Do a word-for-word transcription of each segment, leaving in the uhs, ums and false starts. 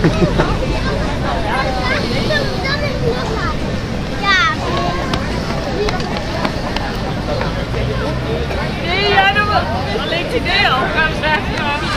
Nee, ja, dat ligt idee al. Gaan we weg.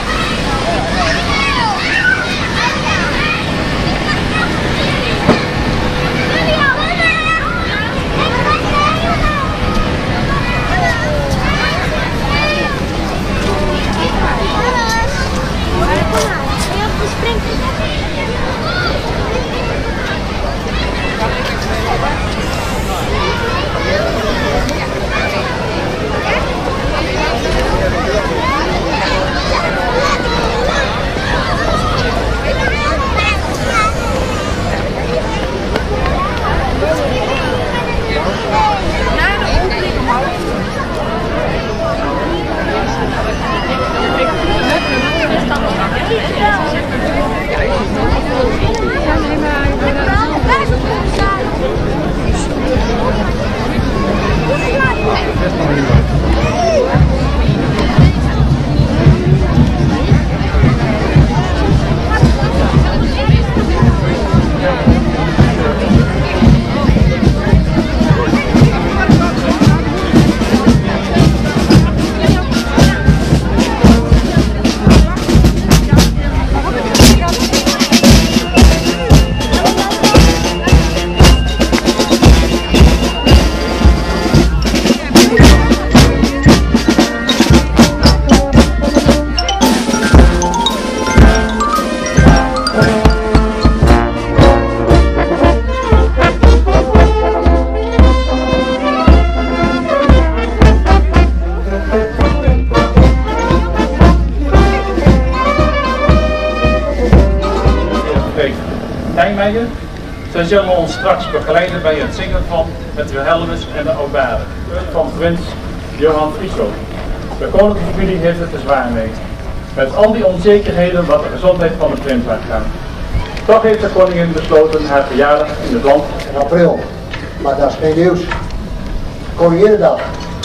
Zij zullen ons straks begeleiden bij het zingen van het Wilhelmus en de Aubade van prins Johan Friso. De koninklijke familie heeft het er zwaar mee, met al die onzekerheden wat de gezondheid van de prins aangaat. Toch heeft de koningin besloten haar verjaardag in het land in april, maar dat is geen nieuws. Koninginnedag.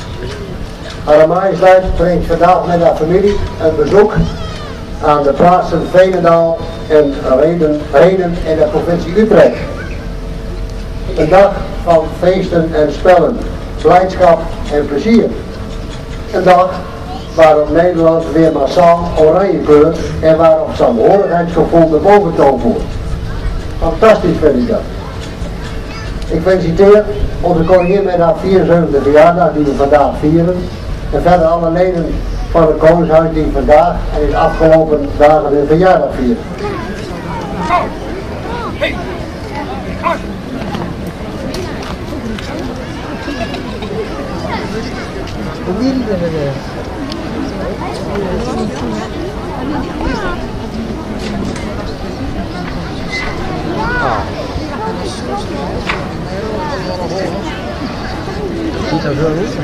Haar Majesteit brengt vandaag met haar familie een bezoek aan de plaatsen Veenendaal en Rheden, Rheden in de provincie Utrecht. Een dag van feesten en spellen, blijdschap en plezier. Een dag waarop Nederland weer massaal oranje kleurt en waarop saamhorigheidsgevoel de boventoon voert. Fantastisch vind ik dat. Ik feliciteer onze koningin met haar vierenzeventigste verjaardag die we vandaag vieren. En verder alle leden van het Koningshuis die vandaag en de afgelopen dagen hun verjaardag vieren. Ziet er zo uit.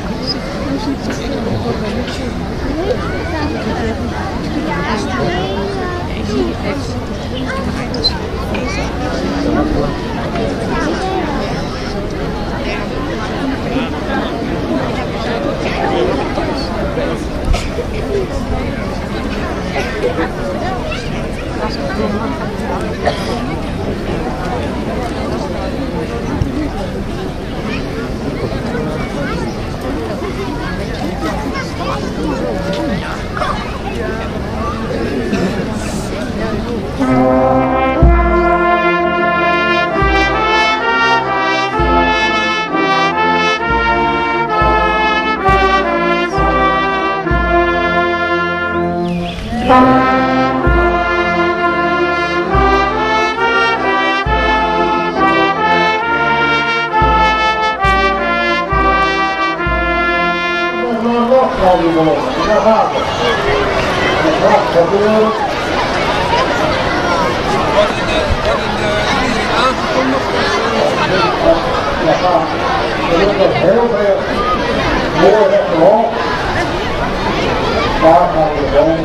Heel veel mooi restaurant. Daar gaan we gewoon.